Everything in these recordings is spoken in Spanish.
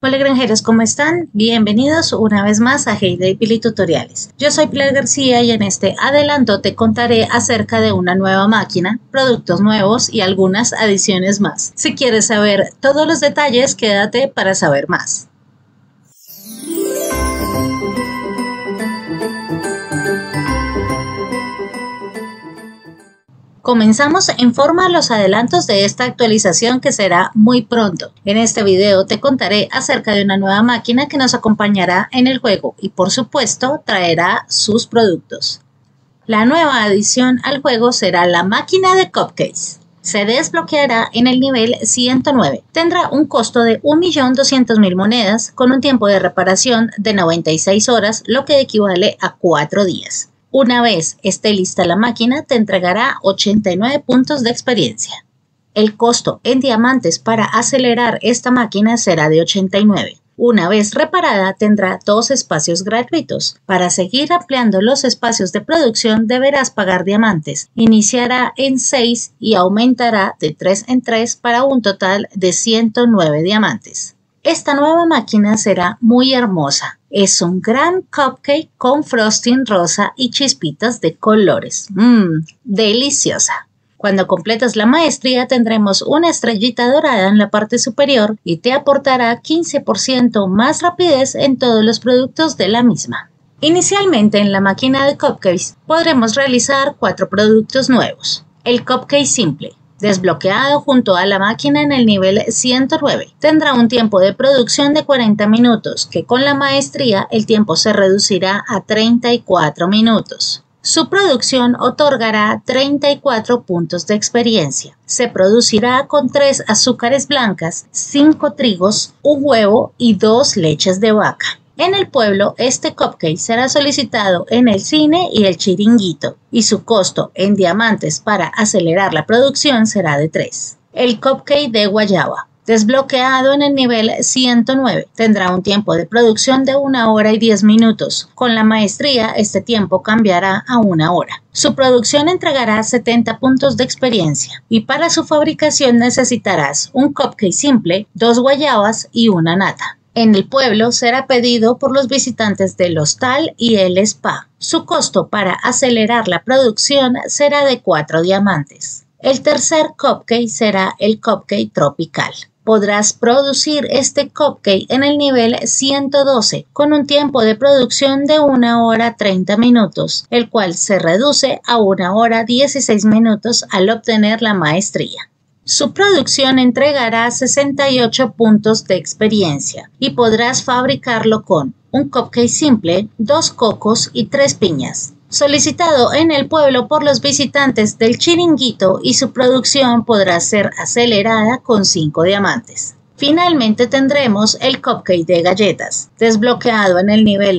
Hola granjeros, ¿cómo están? Bienvenidos una vez más a Heyday Pili Tutoriales. Yo soy Pilar García y en este adelanto te contaré acerca de una nueva máquina, productos nuevos y algunas adiciones más. Si quieres saber todos los detalles, quédate para saber más. Comenzamos en forma los adelantos de esta actualización que será muy pronto. En este video te contaré acerca de una nueva máquina que nos acompañará en el juego y por supuesto traerá sus productos. La nueva adición al juego será la máquina de cupcakes. Se desbloqueará en el nivel 109. Tendrá un costo de 1.200.000 monedas con un tiempo de reparación de 96 horas, lo que equivale a 4 días. Una vez esté lista la máquina, te entregará 89 puntos de experiencia. El costo en diamantes para acelerar esta máquina será de 89. Una vez reparada, tendrá 2 espacios gratuitos. Para seguir ampliando los espacios de producción, deberás pagar diamantes. Iniciará en 6 y aumentará de 3 en 3 para un total de 109 diamantes. Esta nueva máquina será muy hermosa. Es un gran cupcake con frosting rosa y chispitas de colores. Deliciosa. Cuando completas la maestría tendremos una estrellita dorada en la parte superior y te aportará 15% más rapidez en todos los productos de la misma. Inicialmente en la máquina de cupcakes podremos realizar 4 productos nuevos. El cupcake simple, desbloqueado junto a la máquina en el nivel 109. Tendrá un tiempo de producción de 40 minutos, que con la maestría el tiempo se reducirá a 34 minutos. Su producción otorgará 34 puntos de experiencia. Se producirá con 3 azúcares blancas, 5 trigos, un huevo y 2 leches de vaca. En el pueblo, este cupcake será solicitado en el cine y el chiringuito, y su costo en diamantes para acelerar la producción será de 3. El cupcake de guayaba, desbloqueado en el nivel 109, tendrá un tiempo de producción de 1 hora y 10 minutos. Con la maestría, este tiempo cambiará a 1 hora. Su producción entregará 70 puntos de experiencia, y para su fabricación necesitarás un cupcake simple, 2 guayabas y una nata. En el pueblo será pedido por los visitantes del hostal y el spa. Su costo para acelerar la producción será de 4 diamantes. El tercer cupcake será el cupcake tropical. Podrás producir este cupcake en el nivel 112 con un tiempo de producción de 1 hora 30 minutos, el cual se reduce a 1 hora 16 minutos al obtener la maestría. Su producción entregará 68 puntos de experiencia y podrás fabricarlo con un cupcake simple, 2 cocos y 3 piñas. Solicitado en el pueblo por los visitantes del chiringuito y su producción podrá ser acelerada con 5 diamantes. Finalmente tendremos el cupcake de galletas, desbloqueado en el nivel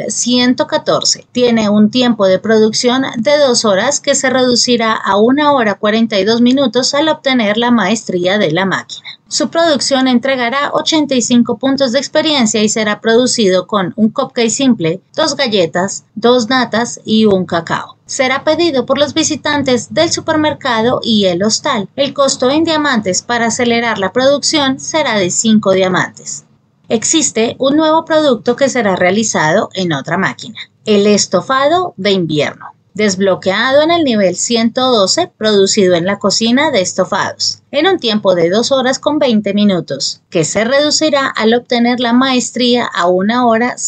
114. Tiene un tiempo de producción de 2 horas que se reducirá a 1 hora 42 minutos al obtener la maestría de la máquina. Su producción entregará 85 puntos de experiencia y será producido con un cupcake simple, 2 galletas, 2 natas y un cacao. Será pedido por los visitantes del supermercado y el hostal. El costo en diamantes para acelerar la producción será de 5 diamantes. Existe un nuevo producto que será realizado en otra máquina, el estofado de invierno. Desbloqueado en el nivel 112, producido en la cocina de estofados, en un tiempo de 2 horas con 20 minutos, que se reducirá al obtener la maestría a 1 hora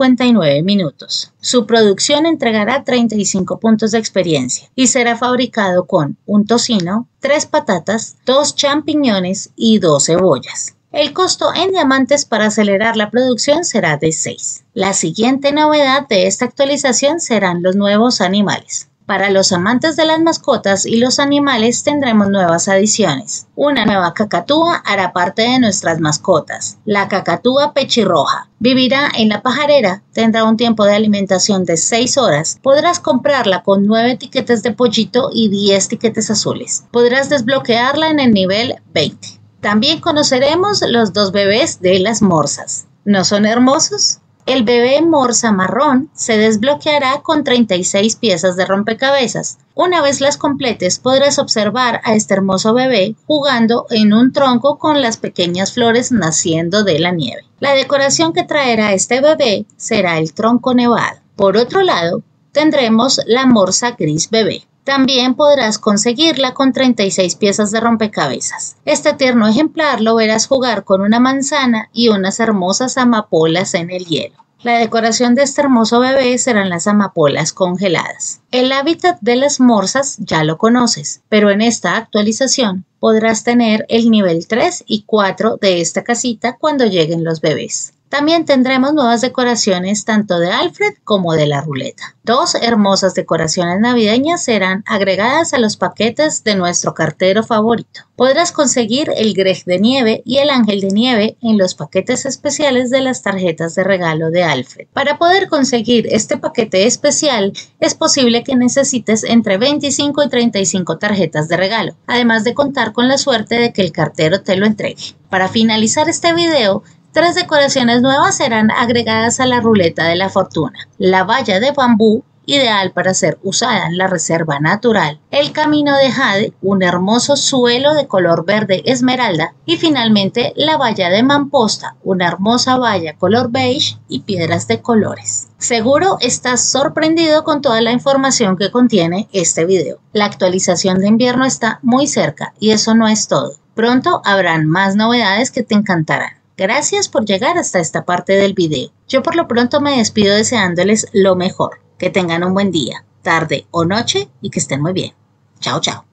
59 minutos. Su producción entregará 35 puntos de experiencia y será fabricado con un tocino, 3 patatas, 2 champiñones y 2 cebollas. El costo en diamantes para acelerar la producción será de 6. La siguiente novedad de esta actualización serán los nuevos animales. Para los amantes de las mascotas y los animales tendremos nuevas adiciones. Una nueva cacatúa hará parte de nuestras mascotas. La cacatúa pechirroja vivirá en la pajarera, tendrá un tiempo de alimentación de 6 horas. Podrás comprarla con 9 tiquetes de pollito y 10 tiquetes azules. Podrás desbloquearla en el nivel 20. También conoceremos los 2 bebés de las morsas. ¿No son hermosos? El bebé morsa marrón se desbloqueará con 36 piezas de rompecabezas. Una vez las completes podrás observar a este hermoso bebé jugando en un tronco con las pequeñas flores naciendo de la nieve. La decoración que traerá este bebé será el tronco nevado. Por otro lado, tendremos la morsa gris bebé. También podrás conseguirla con 36 piezas de rompecabezas. Este tierno ejemplar lo verás jugar con una manzana y unas hermosas amapolas en el hielo. La decoración de este hermoso bebé serán las amapolas congeladas. El hábitat de las morsas ya lo conoces, pero en esta actualización podrás tener el nivel 3 y 4 de esta casita cuando lleguen los bebés. También tendremos nuevas decoraciones tanto de Alfred como de la ruleta. 2 hermosas decoraciones navideñas serán agregadas a los paquetes de nuestro cartero favorito. Podrás conseguir el Greg de nieve y el ángel de nieve en los paquetes especiales de las tarjetas de regalo de Alfred. Para poder conseguir este paquete especial es posible que necesites entre 25 y 35 tarjetas de regalo, además de contar con la suerte de que el cartero te lo entregue. Para finalizar este video, 3 decoraciones nuevas serán agregadas a la ruleta de la fortuna: la valla de bambú, ideal para ser usada en la reserva natural, el camino de jade, un hermoso suelo de color verde esmeralda, y finalmente la valla de mamposta, una hermosa valla color beige y piedras de colores. Seguro estás sorprendido con toda la información que contiene este video. La actualización de invierno está muy cerca y eso no es todo. Pronto habrán más novedades que te encantarán. Gracias por llegar hasta esta parte del video. Yo por lo pronto me despido deseándoles lo mejor. Que tengan un buen día, tarde o noche y que estén muy bien. Chao, chao.